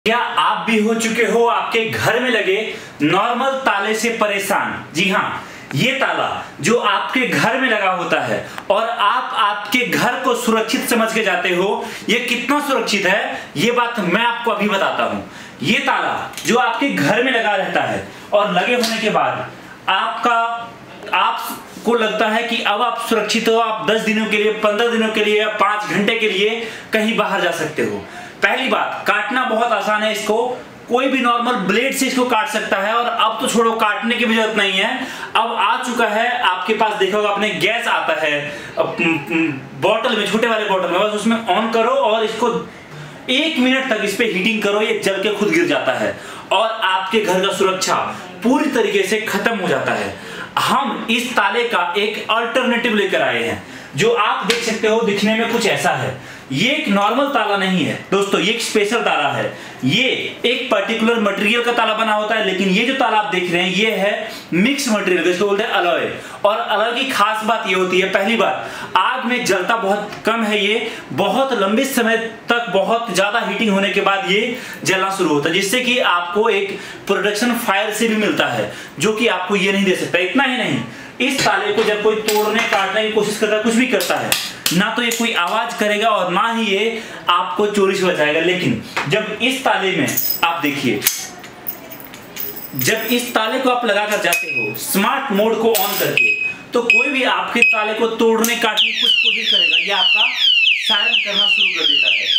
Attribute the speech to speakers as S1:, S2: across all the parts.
S1: क्या आप भी हो चुके हो आपके घर में लगे नॉर्मल ताले से परेशान? जी हाँ, ये ताला जो आपके घर में लगा होता है और आप आपके घर को सुरक्षित समझ के जाते हो, ये कितना सुरक्षित है ये बात मैं आपको अभी बताता हूँ। ये ताला जो आपके घर में लगा रहता है और लगे होने के बाद आपको लगता है कि अब आप सुरक्षित हो, आप 10 दिनों के लिए, 15 दिनों के लिए या 5 घंटे के लिए कहीं बाहर जा सकते हो। पहली बात, काटना बहुत आसान है। इसको कोई भी नॉर्मल ब्लेड से इसको काट सकता है और अब तो छोड़ो, काटने की भी जरूरत नहीं है। अब आ चुका है आपके पास, देखा होगा आपने, गैस आता है बॉटल में, छोटे वाले बॉटल में, बस उसमें ऑन करो और इसको 1 मिनट तक इस पे हीटिंग करो, ये जल के खुद गिर जाता है और आपके घर का सुरक्षा पूरी तरीके से खत्म हो जाता है। हम इस ताले का एक अल्टरनेटिव लेकर आए हैं जो आप देख सकते हो, दिखने में कुछ ऐसा है। ये एक नॉर्मल ताला नहीं है दोस्तों, ये एक स्पेशल ताला है। ये एक पर्टिकुलर मटेरियल का ताला बना होता है, लेकिन ये जो ताला आप देख रहे हैं ये है मिक्स मटेरियल, जिसको बोलते हैं अलॉय। और अलॉय की खास बात ये होती है, पहली बात, आग में जलता बहुत कम है। ये बहुत लंबे समय तक बहुत ज्यादा हीटिंग होने के बाद ये जलना शुरू होता है, जिससे कि आपको एक प्रोटेक्शन फायर से भी मिलता है, जो कि आपको ये नहीं दे सकता। इतना ही नहीं, इस ताले को जब कोई तोड़ने काटने की कोशिश करता है, कुछ भी करता है, ना तो ये कोई आवाज करेगा और ना ही ये आपको चोरी से बचाएगा। लेकिन जब इस ताले में आप देखिए, जब इस ताले को आप लगा कर जाते हो स्मार्ट मोड को ऑन करके, तो कोई भी आपके ताले को तोड़ने काटने की कुछ कोशिश करेगा, ये आपका सायरन करना शुरू कर देता है।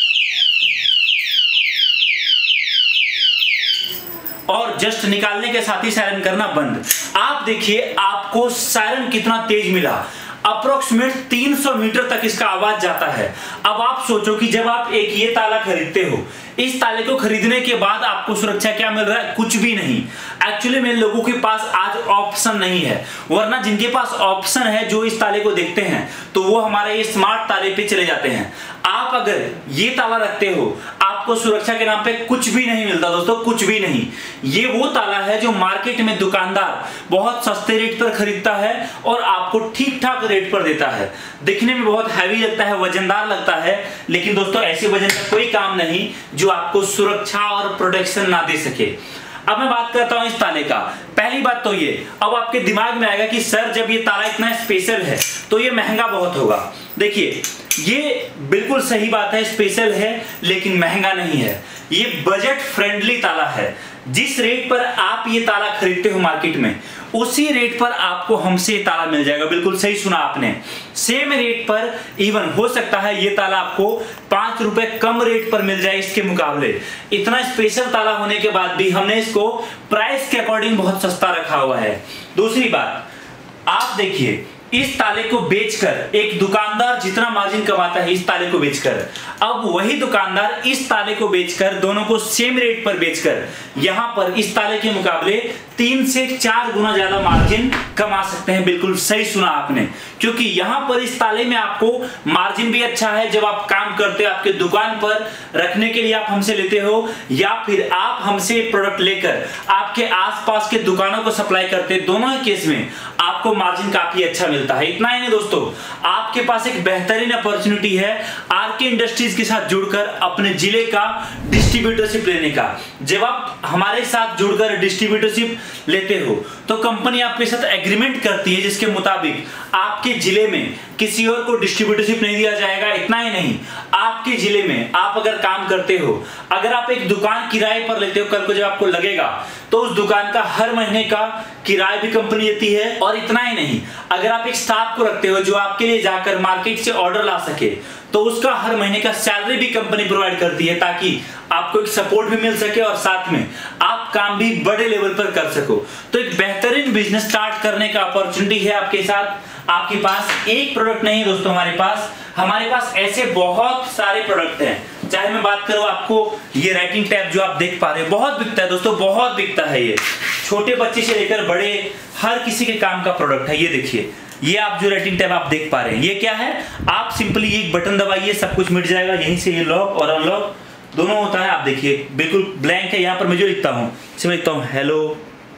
S1: और जस्ट निकालने के साथ ही सायरन करना बंद। आप देखिए आपको सायरन कितना तेज मिला, अप्रोक्सीमेट 300 मीटर तक इसका आवाज जाता है। अब आप सोचो कि जब आप एक ये ताला खरीदते हो, इस ताले को खरीदने के बाद आपको सुरक्षा क्या मिल रहा है? कुछ भी नहीं। एक्चुअली में लोगों के पास आज ऑप्शन नहीं है, वरना जिनके पास ऑप्शन है, जो इस ताले को देखते हैं, तो वो हमारे ये स्मार्ट ताले पे चले जाते हैं। आप अगर ये ताला रखते हो, आपको सुरक्षा के नाम पे कुछ भी नहीं मिलता दोस्तों, कुछ भी नहीं। ये वो ताला है जो मार्केट में दुकानदार बहुत सस्ते रेट पर खरीदता है और आपको ठीक ठाक रेट पर देता है। दिखने में बहुत हैवी लगता है, वजनदार लगता है, लेकिन दोस्तों ऐसे वजन का कोई काम नहीं जो आपको सुरक्षा और प्रोटेक्शन ना दे सके। अब मैं बात करता हूं इस ताले का। पहली बात तो ये, अब आपके दिमाग में आएगा कि सर जब ये ताला इतना स्पेशल है तो ये महंगा बहुत होगा। देखिए, ये बिल्कुल सही बात है, स्पेशल है लेकिन महंगा नहीं है। ये बजट फ्रेंडली ताला है। जिस रेट पर आप ये ताला खरीदते हो मार्केट में, उसी रेट पर आपको हमसे ये ताला मिल जाएगा। बिल्कुल सही सुना आपने, सेम रेट पर। इवन हो सकता है ये ताला आपको 5 रुपए कम रेट पर मिल जाए इसके मुकाबले। इतना स्पेशल ताला होने के बाद भी हमने इसको प्राइस के अकॉर्डिंग बहुत सस्ता रखा हुआ है। दूसरी बात, आप देखिए, इस ताले को बेचकर एक दुकानदार जितना मार्जिन कमाता है इस ताले को बेचकर, अब वही दुकानदार इस ताले को बेचकर, दोनों को सेम रेट पर बेचकर, यहां पर इस ताले के मुकाबले 3 से 4 गुना ज्यादा मार्जिन कमा सकते हैं। बिल्कुल सही सुना आपने, क्योंकि यहां पर इस ताले में आपको मार्जिन भी अच्छा है। जब आप काम करते हो, आपके दुकान पर रखने के लिए आप हमसे लेते हो, या फिर आप हमसे प्रोडक्ट लेकर आपके आसपास के दुकानों को सप्लाई करते हैं, दोनों ही केस में आपको मार्जिन काफी अच्छा मिलता है। इतना ही नहीं दोस्तों, आपके पास एक बेहतरीन अपॉर्चुनिटी है आरके इंडस्ट्रीज के साथ जुड़कर अपने जिले का डिस्ट्रीब्यूटरशिप लेने का। जब आप हमारे साथ जुड़कर डिस्ट्रीब्यूटरशिप लेते हो तो कंपनी आपके साथ एग्रीमेंट करती है, जिसके मुताबिक आपके जिले में किसी और को डिस्ट्रीब्यूटरशिप नहीं दिया जाएगा। इतना ही नहीं, आपके जिले में आप अगर काम करते हो, अगर आप एक दुकान किराए पर लेते हो, कल को जब आपको लगेगा तो उस दुकान का हर महीने का किराया भी कंपनी देती है। और इतना ही नहीं, अगर आप एक स्टाफ को रखते हो जो आपके लिए जाकर मार्केट से ऑर्डर ला सके, तो उसका हर महीने का सैलरी भी कंपनी प्रोवाइड करती है, ताकि आपको एक सपोर्ट भी मिल सके और साथ में आप काम भी बड़े लेवल पर कर सको। तो एक बेहतरीन बिजनेस स्टार्ट करने का अपॉर्चुनिटी है आपके साथ। आपके पास एक प्रोडक्ट नहीं है दोस्तों, हमारे पास ऐसे बहुत सारे प्रोडक्ट हैं। चाहे मैं बात करूं, आपको ये राइटिंग टैब जो आप देख पा रहे हैं, बहुत बिकता है दोस्तों, बहुत बिकता है। ये छोटे बच्चे से लेकर बड़े हर किसी के काम का प्रोडक्ट है। ये देखिए, ये आप जो राइटिंग टैब आप देख पा रहे हैं, ये क्या है? आप सिंपली एक बटन दबाइए, सब कुछ मिट जाएगा। यहीं से ये लॉक और अनलॉक दोनों होता है। आप देखिए बिल्कुल ब्लैंक है। यहाँ पर मैं जो लिखता हूँ, इसमें लिखता हूँ हेलो,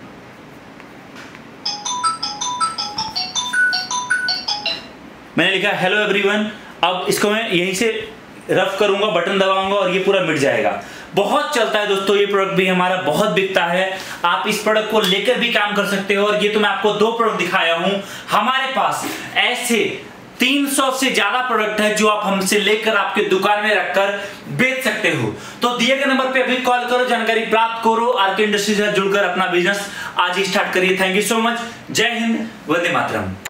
S1: मैंने लिखा हेलो एवरीवन। अब इसको मैं यहीं से रफ करूंगा, बटन दबाऊंगा और ये पूरा मिट जाएगा। बहुत चलता है दोस्तों, ये प्रोडक्ट भी हमारा बहुत बिकता है। आप इस प्रोडक्ट को लेकर भी काम कर सकते हो। और ये तो मैं आपको 2 प्रोडक्ट दिखाया हूं, हमारे पास ऐसे 300 से ज्यादा प्रोडक्ट है जो आप हमसे लेकर आपके दुकान में रखकर बेच सकते हो। तो दिए गए नंबर पे अभी कॉल करो, जानकारी प्राप्त करो, आरके इंडस्ट्री से जुड़कर अपना बिजनेस आज ही स्टार्ट करिए। Thank you so much. जय हिंद, वंदे मातरम।